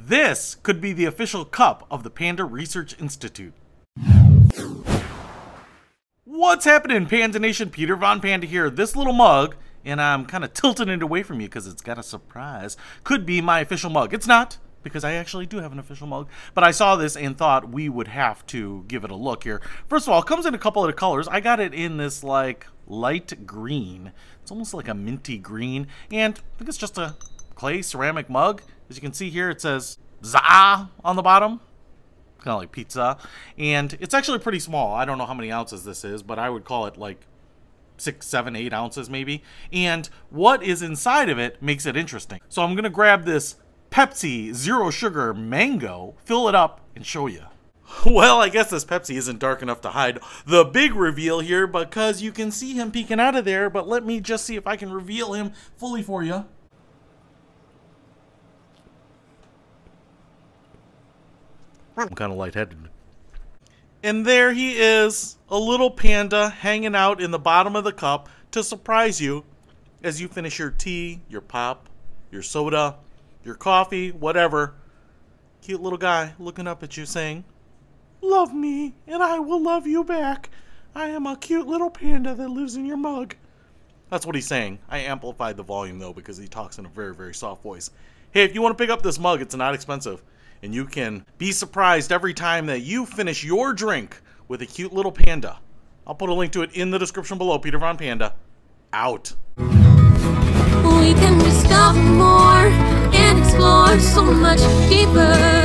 This could be the official cup of the Panda Research Institute. What's happening, Panda Nation? Peter Von Panda here. This little mug, and I'm kind of tilting it away from you because it's got a surprise, could be my official mug. It's not, because I actually do have an official mug, but I saw this and thought we would have to give it a look here. First of all, it comes in a couple of colors. I got it in this like light green. It's almost like a minty green, and I think it's just a clay ceramic mug. As you can see here, it says ZaH on the bottom, kind of like pizza, and it's actually pretty small. I don't know how many ounces this is, but I would call it like 6, 7, 8 ounces maybe. And what is inside of it makes it interesting. So I'm gonna grab this Pepsi Zero Sugar Mango, fill it up, and show you. Well, I guess this Pepsi isn't dark enough to hide the big reveal here because you can see him peeking out of there, but let me just see if I can reveal him fully for you. I'm kind of lightheaded. And there he is, a little panda hanging out in the bottom of the cup to surprise you as you finish your tea, your pop, your soda, your coffee, whatever. Cute little guy looking up at you saying, "Love me, and I will love you back. I am a cute little panda that lives in your mug." That's what he's saying. I amplified the volume, though, because he talks in a very, very soft voice. Hey, if you want to pick up this mug, it's not expensive. And you can be surprised every time that you finish your drink with a cute little panda. I'll put a link to it in the description below. Peter Von Panda, out. We can discover more and explore so much deeper.